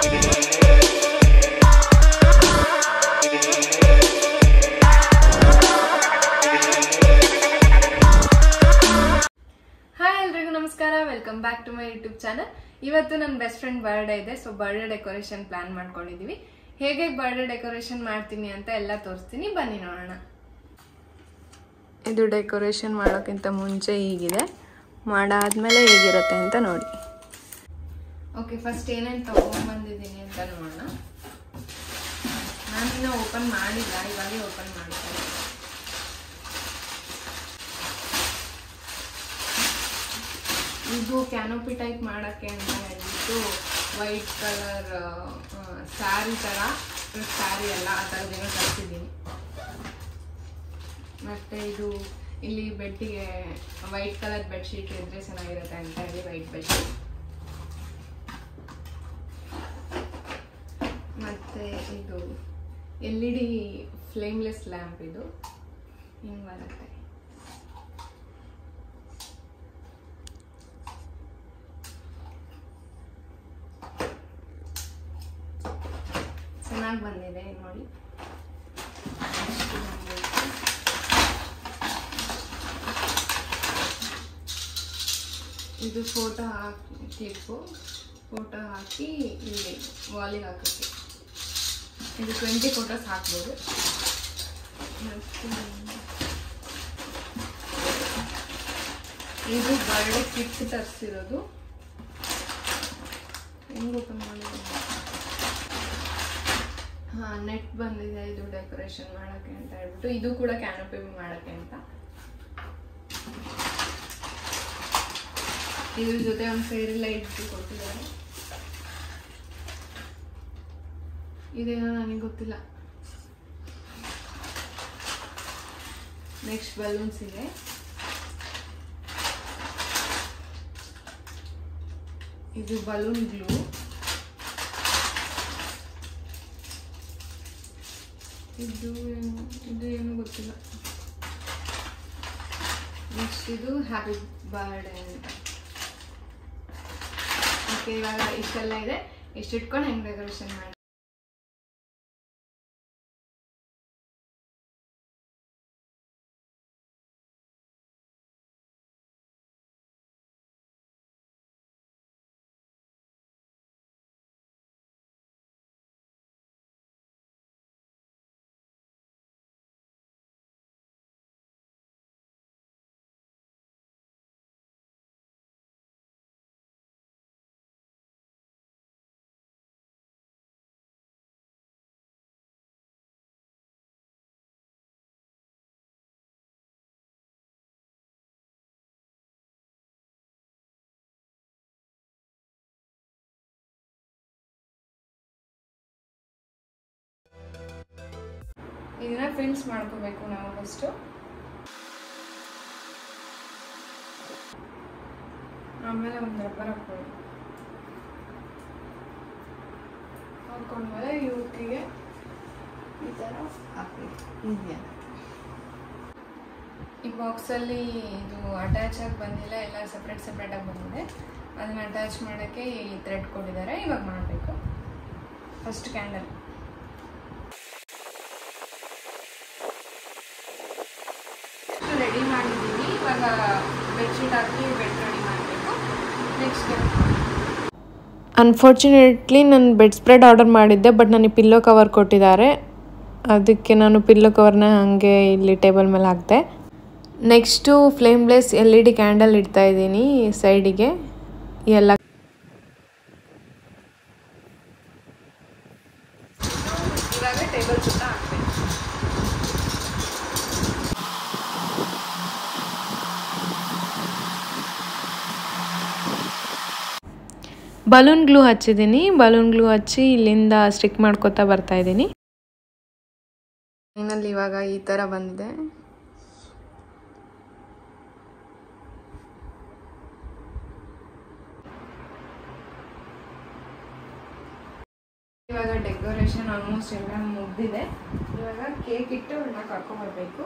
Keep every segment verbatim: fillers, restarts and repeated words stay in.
ನಮಸ್ಕಾರ, welcome back to my YouTube channel. ಇವತ್ತು ನನ್ನ ಬೆಸ್ಟ್ ಫ್ರೆಂಡ್ ಬರ್ಡೇ ಇದೆ. ಸೊ ಬರ್ಡೇ ಡೆಕೋರೇಷನ್ ಪ್ಲಾನ್ ಮಾಡ್ಕೊಂಡಿದೀವಿ. ಹೇಗೆ ಬರ್ಡೇ ಡೆಕೋರೇಷನ್ ಮಾಡ್ತೀನಿ ಅಂತ ಎಲ್ಲ ತೋರಿಸ್ತೀನಿ, ಬನ್ನಿ ನೋಡೋಣ. ಇದು ಡೆಕೋರೇಷನ್ ಮಾಡೋಕ್ಕಿಂತ ಮುಂಚೆ ಹೀಗಿದೆ, ಮಾಡಾದ್ಮೇಲೆ ಹೇಗಿರುತ್ತೆ ಅಂತ ನೋಡಿ. ಓಕೆ, ಫಸ್ಟ್ ಏನೇನು ತಗೊಂಡ್ಬಂದಿದ್ದೀನಿ ಅಂತ ನೋಡೋಣ. ನಾನಿನ್ನ ಓಪನ್ ಮಾಡಿಲ್ಲ, ಇವಾಗೇ ಓಪನ್ ಮಾಡ್ತೀನಿ. ಇದು ಕ್ಯಾನೋಪಿ ಟೈಪ್ ಮಾಡೋಕ್ಕೆ ಅಂತ ಹೇಳ್ಬಿಟ್ಟು ವೈಟ್ ಕಲರ್ ಸ್ಯಾರಿ ಥರ, ಸ್ಯಾರಿ ಎಲ್ಲ ಆ ಥರದ್ದೇನೋ ತರಿಸಿದ್ದೀನಿ. ಮತ್ತು ಇದು ಇಲ್ಲಿ ಬೆಡ್ಡಿಗೆ ವೈಟ್ ಕಲರ್ ಬೆಡ್ಶೀಟ್ ಇದ್ದರೆ ಚೆನ್ನಾಗಿರುತ್ತೆ ಅಂತ ಹೇಳಿ ವೈಟ್ ಬೆಡ್ಶೀಟ್. ಮತ್ತು ಇದು L E D flameless lamp, ಇದು ಹಿಂಗೆ ಬರುತ್ತೆ. ಚೆನ್ನಾಗಿ ಬಂದಿದೆ ನೋಡಿ. ಇದು ಫೋಟೋ ಹಾಕಿ ಕ್ಲಿಪ್ಪು ಫೋಟೋ ಹಾಕಿ ಇಲ್ಲಿ ವಾಲಿಗೆ ಹಾಕೋಕ್ಕೆ. ಇದು ಟ್ವೆಂಟಿ ಫೋಟೋಸ್ ಹಾಕ್ಬೋದು. ಇದು ಬರ್ಡೇ ಕಿಟ್ ತರಿಸಿರೋದು. ಹೆಂಗೆ ಓಪನ್ ಮಾಡಿದೆ? ಹಾಂ, ನೆಟ್ ಬಂದಿದೆ. ಇದು ಡೆಕೋರೇಷನ್ ಮಾಡೋಕ್ಕೆ ಅಂತ ಹೇಳ್ಬಿಟ್ಟು, ಇದು ಕೂಡ ಕ್ಯಾನೋಪಿ ಮಾಡೋಕ್ಕೆ ಅಂತ. ಇದ್ರ ಜೊತೆ ಒಂದು ಫೇರಿ ಲೈಟ್ ಕೊಟ್ಟಿದ್ದಾರೆ. ಇದೇನೋ ನನಗೆ ಗೊತ್ತಿಲ್ಲ. ನೆಕ್ಸ್ಟ್ ಬಲೂನ್ಸ್ ಇದೆ. ಇದು ಬಲೂನ್ ಗ್ಲೂ. ಇದು ಏನು ಇದು ಏನು ಗೊತ್ತಿಲ್ಲ. ನೆಕ್ಸ್ಟ್ ಇದು ಹ್ಯಾಪಿ ಬರ್ಡೇ ಅಂತ. ಓಕೆ, ಇವಾಗ ಇಷ್ಟೆಲ್ಲ ಇದೆ. ಇಷ್ಟು ಇಟ್ಕೊಂಡು ಹೆಂಗೆ ಡೆಕೋರೇಷನ್ ಮಾಡಿ. ಇದನ್ನ ಫಿಲ್ಸ್ ಮಾಡ್ಕೋಬೇಕು ನಾವು ಫಸ್ಟು. ಆಮೇಲೆ ಒಂದು ರಬ್ಬರ್ ಹಾಕ್ಬೋದು. ಹಾಕೊಂಡ್ಮೇಲೆ ಇವತ್ತಿಗೆ ಈ ಥರ ಹಾಕ್ಬೇಕು. ಇದೆಯಲ್ಲ, ಈ ಬಾಕ್ಸಲ್ಲಿ ಇದು ಅಟ್ಯಾಚ್ ಆಗಿ ಬಂದಿಲ್ಲ, ಎಲ್ಲ ಸಪ್ರೇಟ್ ಸಪ್ರೇಟಾಗಿ ಬಂದಿದೆ. ಅದನ್ನು ಅಟ್ಯಾಚ್ ಮಾಡೋಕ್ಕೆ ಈ ಥ್ರೆಡ್ ಕೊಟ್ಟಿದ್ದಾರೆ. ಇವಾಗ ಮಾಡಬೇಕು. First candle. ರೆಡಿ ಮಾಡಿದ್ದೀವಿ. ಇವಾಗ ಬೆಡ್ಶೀಟ್ ಹಾಕಿ ಬೆಡ್ ರೆಡಿ ಮಾಡಬೇಕು. ನೆಕ್ಸ್ಟ್ ಅನ್ಫಾರ್ಚುನೇಟ್ಲಿ ನಾನು ಬೆಡ್ ಸ್ಪ್ರೆಡ್ ಆರ್ಡರ್ ಮಾಡಿದ್ದೆ, ಬಟ್ ನನಗೆ ಪಿಲ್ಲೋ ಕವರ್ ಕೊಟ್ಟಿದ್ದಾರೆ. ಅದಕ್ಕೆ ನಾನು ಪಿಲ್ಲೋ ಕವರ್ನ ಹಾಗೆ ಇಲ್ಲಿ ಟೇಬಲ್ ಮೇಲೆ ಹಾಕಿದೆ. Next flameless L E D candle ಇಡ್ತಾ ಇದ್ದೀನಿ ಸೈಡಿಗೆ. ಎಲ್ಲ ಇವಾಗ ಟೇಬಲ್ ಸುತ್ತ ಹಾಕ್ಬೇಕು. ಬಲೂನ್ ಗ್ಲೂ ಹಚ್ಚಿದ್ದೀನಿ. ಬಲೂನ್ ಗ್ಲೂ ಹಚ್ಚಿ ಇಲ್ಲಿಂದ ಸ್ಟಿಕ್ ಮಾಡ್ಕೊತಾ ಬರ್ತಾ ಇದ್ದೀನಿ. ಫೈನಲ್ ಇವಾಗ ಈ ಥರ ಬಂದಿದೆ. ಇವಾಗ ಡೆಕೋರೇಷನ್ ಆಲ್ಮೋಸ್ಟ್ ಎಲ್ಲ ಮುಗ್ದಿದೆ. ಇವಾಗ ಕೇಕ್ ಇಟ್ಟು ಎಲ್ಲ ಕರ್ಕೊಂಡ್ಬರ್ಬೇಕು.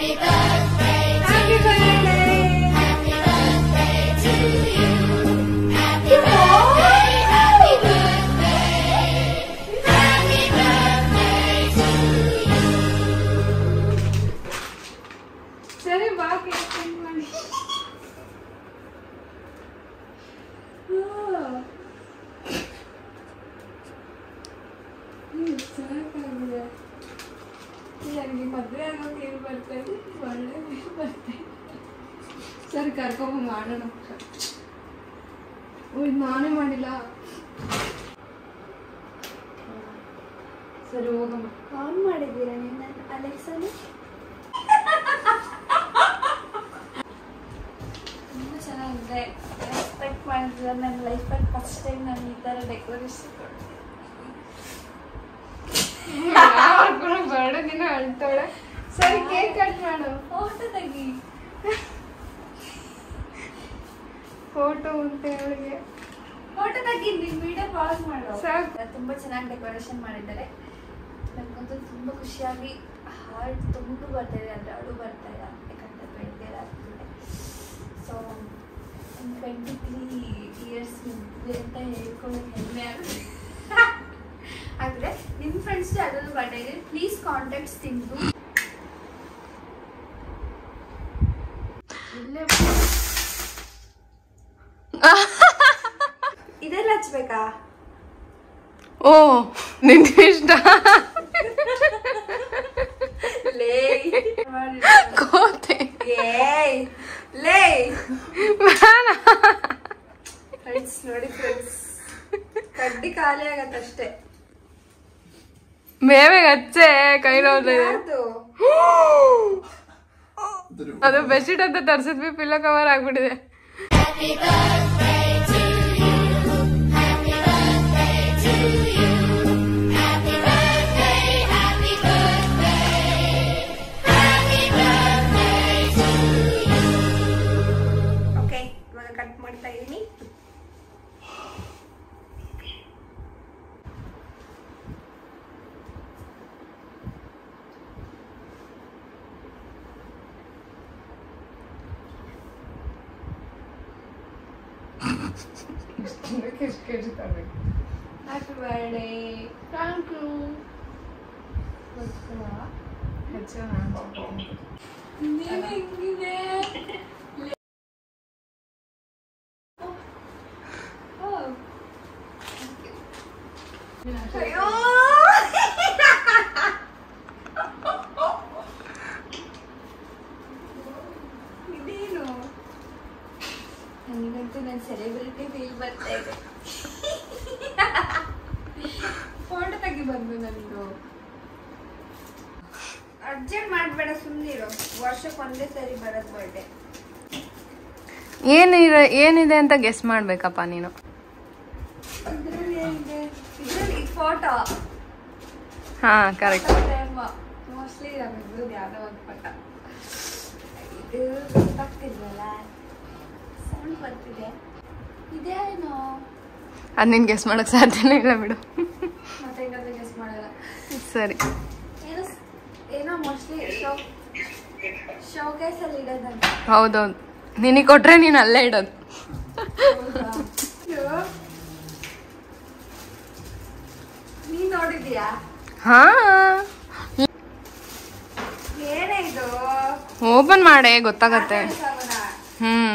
ಮದುವೆ ಆಗೋಕೆ ಏನು ಬರ್ತಾ ಇದೆ ಒಳ್ಳೆ ಬರ್ತಾ ಇದೆ. ಸರಿ ಕರ್ಕೊಂಬಂದು ಮಾಡೋಣ. ಇದು ನಾನೇ ಮಾಡಿಲ್ಲ. ಸರಿ ಹೋಗಮ್ಮ. ಆನ್ ಮಾಡಿದ್ದೀರಾ ನಿನ್ನ ಅಲೆಕ್ಸಾನ? ತುಂಬ ಚೆನ್ನಾಗಿದೆ. ಎಕ್ಸ್ಪೆಕ್ಟ್ ಮಾಡಿದ್ರೆ ನನ್ನ ಲೈಫಲ್ಲಿ ಫಸ್ಟ್ ಟೈಮ್ ನಾನು ಈ ಥರ ಡೆಕೋರೇಷನ್ ಬರ್ಡೇ ದಿನ ಅಳ್ತಾಳೆ. ಸರಿ ಕೇಕ್ ಕಟ್ ಮಾಡು. ಫೋಟೋ ತೆಗಿ. ಫೋಟೋ ಅಂತ ಅವಳಿಗೆ ಫೋಟೋ ತೆಗಿ. ನೀವು ವಿಡಿಯೋ ಪಾಸ್ ಮಾಡು. ಸಾಕು. ತುಂಬ ಚೆನ್ನಾಗಿ ಡೆಕೋರೇಷನ್ ಮಾಡಿದ್ದಾರೆ. ನನಗಂತೂ ತುಂಬ ಖುಷಿಯಾಗಿ ಹಾರ್ಟ್ ತುಂಬ ಬರ್ತಾ ಇದೆ. ಅಂದರೆ ಅಳು ಬರ್ತಾ ಇಲ್ಲ ಯಾಕಂದರೆ ಟ್ವೆಂಟಿ ಇಯರ್ ಆಗ್ತಿದೆ. ಸೊ ಟ್ವೆಂಟಿ ತ್ರೀ ಇಯರ್ಸ್ ಮುಗಿದಿದೆ ಅಂತ ಹೇಳ್ಕೊಳ್ಳೋಕೆ ಹೆಮ್ಮೆ ಆಗುತ್ತೆ. ಆದರೆ ನಿಮ್ಮ ಫ್ರೆಂಡ್ಸ್ ಯಾವ್ದಾದ್ರು ಬರ್ಡೇ ಇದೆ ಪ್ಲೀಸ್ ಕಾಂಟ್ಯಾಕ್ಟ್ಸ್ ತಿಂದು ಇಲ್ಲೇ ಇದೆಲ್ಲ ಹಚ್ಬೇಕಾ? ಓ ನಿನ್ಗೆ ಇಷ್ಟ ಲೇ ಕೋತೆ ಲೇ ಫ್ರೆಂಡ್ಸ್ ನೋಡಿ ಫ್ರೆಂಡ್ಸ್ ಕಡ್ಡಿ ಖಾಲಿ ಆಗತ್ತಷ್ಟೇ. ಬೇಗ ಹಚ್ಚೆ ಕೈ ನೋಡ್ತಾ ಇದೆ. ಅದು ಬೆಡ್ಶೀಟ್ ಅಂತ ತರ್ಸಿದ್ವಿ, ಪಿಲ್ಲೋ ಕವರ್ ಆಗ್ಬಿಟ್ಟಿದೆ. ಓಕೆ ಇವಾಗ ಕಟ್ ಮಾಡ್ತಾ ಇದೀನಿ. Happy birthday. Thank you. ಹೆಂಗಿದೆ? ಅಯ್ಯೋ ಇದೇನು? ನನಗಂತೂ ನನ್ನ ಸೆಲೆಬ್ರಿಟಿ ಫೀಲ್ ಬರ್ತಾ ಇದೆ. ಫೋಟೋ ತೆಗಿ ಬಂದು ನಂದು. ಅರ್ಜೆಂಟ್ ಮಾಡಬೇಡ, ಸುಮ್ಮನಿರು. ವರ್ಷಕ್ಕೆ ಒಂದೇ ಸರಿ ಬರೋದು ಬರ್ಡೇ. ಏನಿದೆ ಏನಿದೆ ಅಂತ ಗೆಸ್ ಮಾಡ್ಬೇಕಪ್ಪ ನೀನು. ಇದ್ರಲ್ಲಿ ಏನಿದೆ? ಇದ್ರಲ್ಲಿ ಫೋಟೋ. ಹಾ ಕರೆಕ್ಟ್. ಮೋಸ್ಟ್ಲಿ ನಮ್ಮಿದ್ದು ಯಾವುದೋ ಒಂದು ಫೋಟೋ. ಇದು ಗೊತ್ತಾಗ್ತಿಲ್ವಲ್ಲ, ಸೌಂಡ್ ಬರ್ತಿದೆ. ಇದೇನು? ಅದು ನೀನು ಗೆಸ್ ಮಾಡಕ್ ಸಾಧ್ಯನೇ ಇಲ್ಲ ಬಿಡು. ಮತ್ತೆ ಇನ್ನೊಂದು ಗೆಸ್ ಮಾಡಲ್ಲ. ಸರಿ. ಏನೋ ಏನೋ ಮೋಸ್ಟ್ಲಿ ಶೋ ಶೋಕೇಸಲ್ಲಿ ಇಡೋದಂತ. ಹೌದೌದು, ನಿನಗೆ ಕೊಟ್ರೆ ನೀನು ಅಲ್ಲೇ ಇಡೋದು. ನೀನ್ ನೋಡಿದ್ಯಾ? ಹಾ ಏನೇ ಇದು? ಓಪನ್ ಮಾಡೆ ಗೊತ್ತಾಗತ್ತೆ. ಹ್ಮ್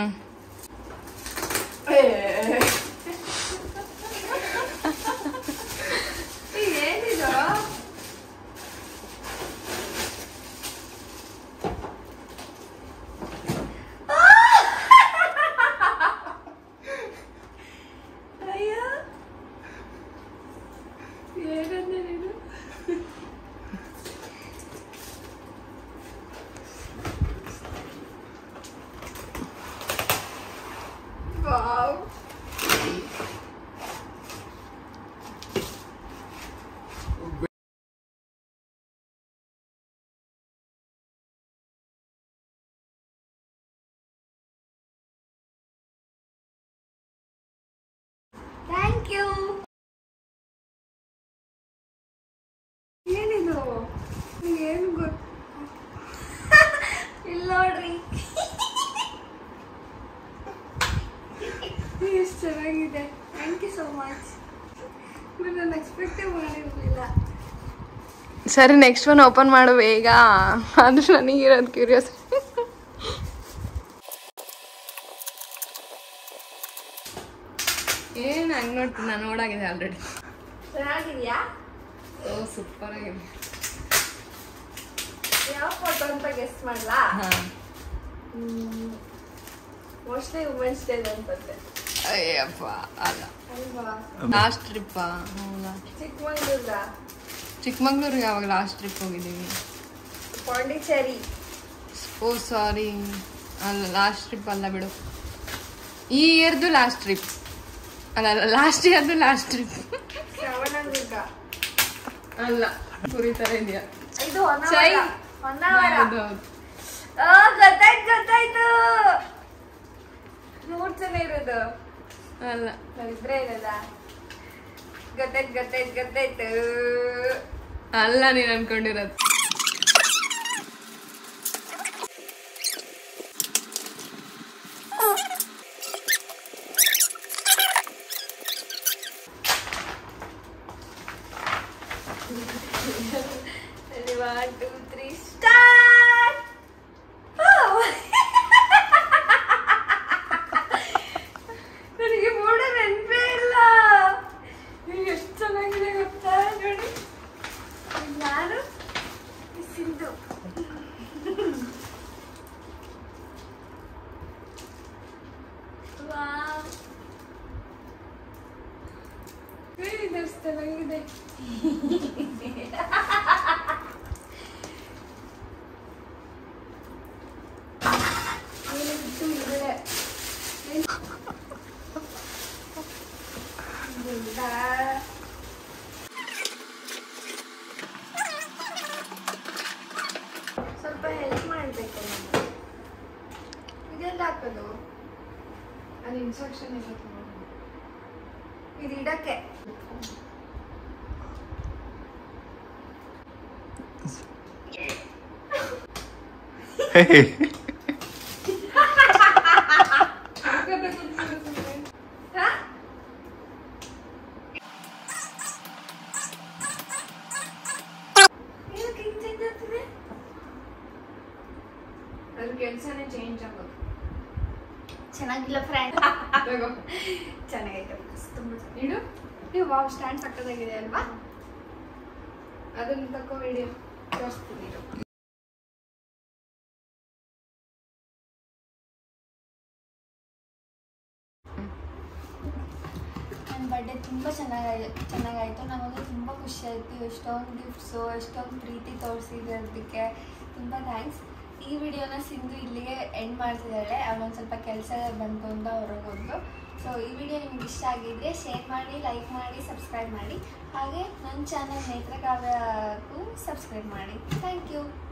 ಏನಿದು? ಅಯ್ಯೋ ಏನಂದ್ರೆ ನೀನು? Wow, thank you. ಏನಿದು? ಏನು ಗೊತ್ತ? ನೋಡ್ರಿ. ಎಷ್ಟು ಚೆನ್ನಾಗಿದೆ. Thank you so much. ನಾನು ಎಕ್ಸ್ಪೆಕ್ಟೇ ಮಾಡಿರಲಿಲ್ಲ. ಸರಿ, ನೆಕ್ಸ್ಟ್ ಒನ್ ಓಪನ್ ಮಾಡು ಬೇಗ. ಆದ್ರೆ ನನಗಿರೋದು ಕ್ಯೂರಿಯಸ್. ಏನು ಹಂಗೆ ನೋಡ್ತೀನಿ, ನಾನು ನೋಡಾಗಿದೆ ಆಲ್ರೆಡಿ. ಚೆನ್ನಾಗಿದೆಯಾ? ಓ ಸೂಪರ್ ಆಗಿದೆ. ಯಾವ ಫೋಟೋ ಅಂತ ಗೆಸ್ ಮಾಡಲಾ? ಮೋಸ್ಟ್ಲಿ ವುಮೆನ್ಸ್ ಡೇ ಅನ್ಸುತ್ತೆ. ಅಯ್ಯಪ್ಪ ಅಲ್ಲ, ಅಲ್ವಾ? ಲಾಸ್ಟ್ ಟ್ರಿಪ್ಪ. ಹೌದಾ? ಚಿಕ್ಕಮಂಗ್ಳೂರ. ಚಿಕ್ಕಮಂಗ್ಳೂರಿಗೆ ಯಾವಾಗ ಲಾಸ್ಟ್ ಟ್ರಿಪ್ ಹೋಗಿದ್ದೀವಿ? ಪಾಂಡಿಚೇರಿ. ಓ ಸಾರಿ, ಅಲ್ಲ ಲಾಸ್ಟ್ ಟ್ರಿಪ್ ಅಲ್ಲ ಬಿಡು. ಈ ಇಯರ್ದು ಲಾಸ್ಟ್ ಟ್ರಿಪ್ ಅಲ್ಲ, ಅಲ್ಲ ಲಾಸ್ಟ್ ಇಯರ್ದು ಲಾಸ್ಟ್ ಟ್ರಿಪ್. ಶ್ರವಣದುರ್ಗ ಅಲ್ಲ, ಕುರಿ ತರ ಇದೆಯಾ? ಇದು ಹೊನ್ನಾವರ. ಹೊನ್ನಾವರ. ಹೌದು. ಆ ಗೊತ್ತಾಯ್ತು ಗೊತ್ತಾಯ್ತು. ಮೂರ್ ಜನ ಇರೋದು ಅಲ್ಲ, ನಾವಿಬ್ರೇ ಇರೋದ. ಗೊತ್ತಾಯ್ತು ಗೊತ್ತಾಯ್ತು ಗೊತ್ತಾಯ್ತು. ಅಲ್ಲ, ನೀನ್ ಅನ್ಕೊಂಡಿರೋದು. One, two, three, start! Oh! ನನಗೆ ಮೂಡ ನೆನಪೇ ಇಲ್ಲ. ಎಷ್ಟು ಚೆನ್ನಾಗಿದೆ ಗೊತ್ತಾ ನೋಡಿ. ನಾನು ಸಿಂಧು. ವಾವ್, ಇದು ಚೆನ್ನಾಗಿದೆ. ಸ್ವಲ್ಪ ಹೆಲ್ಪ್ ಮಾಡಬೇಕು. ಇದೆಲ್ಲ ಹಾಕೋದು ಅದು ಇನ್ಸ್ಟ್ರಕ್ಷನ್ ಇರುತ್ತೆ, ಇದು ಇಡಕ್ಕೆ. ಅದ್ರ ಕೆಲಸನೇ ಚೇಂಜ್ ಆಗೋದು. ಚೆನ್ನಾಗಿಲ್ಲ ಫ್ರೆಂಡ್. ಚೆನ್ನಾಗೈತೆ, ತುಂಬ ಇಡು. ನೀವು ವಾವ್, ಸ್ಟ್ಯಾಂಡ್ ಸಕ್ಕತ್ತಾಗಿದೆ ಅಲ್ವಾ? ಅದನ್ನ ತಕೋ, ವಿಡಿಯೋ ತೋರಿಸ್ತೀನಿ. ನನ್ನ ಬರ್ಡೇ ತುಂಬ ಚೆನ್ನಾಗಿ ಚೆನ್ನಾಗಾಯಿತು. ನಮಗೆ ತುಂಬ ಖುಷಿ ಆಯಿತು. ಎಷ್ಟೊಂದು ಗಿಫ್ಟ್ಸು, ಎಷ್ಟೊಂದು ಪ್ರೀತಿ ತೋರಿಸಿದ್ದಕ್ಕೆ ತುಂಬ ಥ್ಯಾಂಕ್ಸ್. ಈ ವಿಡಿಯೋನ ಸಿಂಧು ಇಲ್ಲಿಗೆ ಎಂಡ್ ಮಾಡ್ತಿದ್ದಾಳೆ. ಅವಳೊಂದು ಸ್ವಲ್ಪ ಕೆಲಸ ಬಂತು ಅಂತ ಹೊರಗೋದ್ಲು. ಸೊ ಈ ವಿಡಿಯೋ ನಿಮ್ಗೆ ಇಷ್ಟ ಆಗಿದ್ದರೆ ಶೇರ್ ಮಾಡಿ, ಲೈಕ್ ಮಾಡಿ, ಸಬ್ಸ್ಕ್ರೈಬ್ ಮಾಡಿ. ಹಾಗೆ ನನ್ನ ಚಾನಲ್ ನೇತ್ರಕಾವ್ಯಕ್ಕೂ ಸಬ್ಸ್ಕ್ರೈಬ್ ಮಾಡಿ. Thank you.